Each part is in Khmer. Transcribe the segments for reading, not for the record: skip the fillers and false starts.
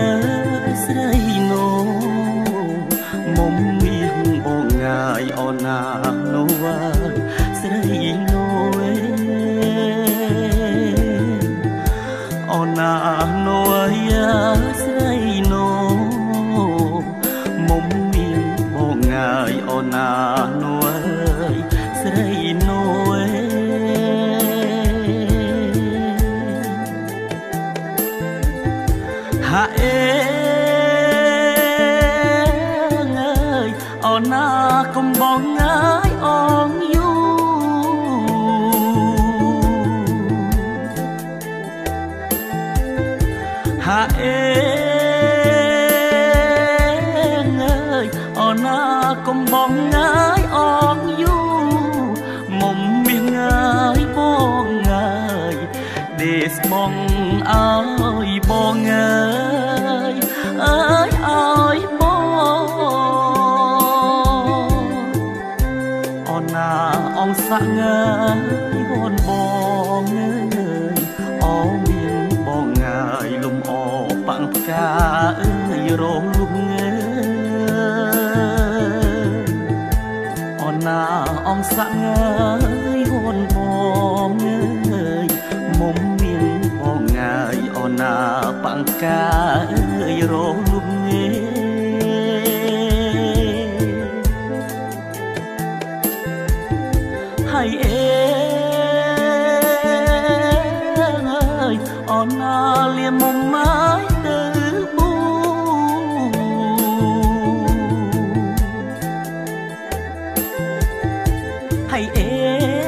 ស្រីណូមុំមានបងងាយអូនណាណូវ៉ាស្រីណូអូនណាណូយ៉ាស្រីណូមុំមានបងងាយអូនណាណូស្រីណូហាអេងើយអូនណាកុំបងងាយអងយូហាអេងើយអូនណាកុំបងងាយអងយូមុំមានងាយបងងាយដេស្បងអើយបងអើយអើយអើយបងអូនណាអងសាក់ងាយបងបងអើយអូមានបងងាយលំអបាំងផ្កាអើយរងលំងើអូនណាអងសាក់ងាយបងបងអើយមុំមានបងងាយអូនណាបាំងផ្កាអើយរងលំងើហើយអេងើយអូនណាលៀមមុំម៉ាយទៅប៊ូហើយអេ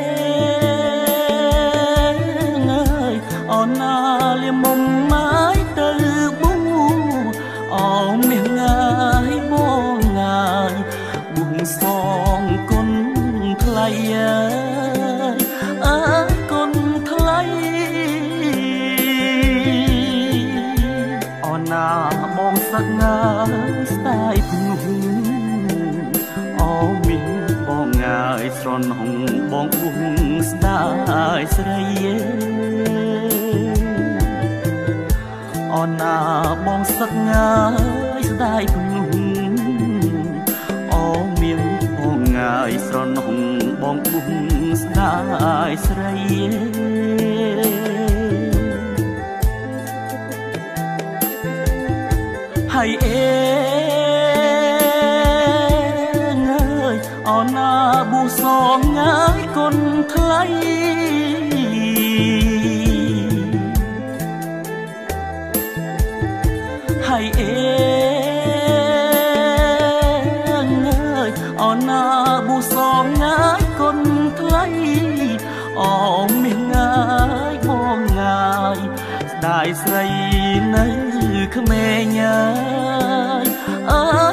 ងើយអូនណាលៀមមុំម៉ាយទៅប៊ូអូមានងាយបងងាយបួងសងគុណថ្លៃអើយគុណថ្លៃអូនណាបងសឹកងាយស្ដាយភ្នោះអូមានបងងាយស្រណងបងបួងស្ដាយស្រីអូនណាបងសឹកងាយស្ដាយភ្នោះអូមានបងងាយស្រណងបងបួងស្ដាយស្រីហើយអេងើយអូនណាប៊ូសងងាយគុណថ្លៃហើយអេងើយអូនណាប៊ូសងងាយគុណថ្លៃអូមានងាយបងងាយស្ដាយស្រីនៅក្មេងអើយ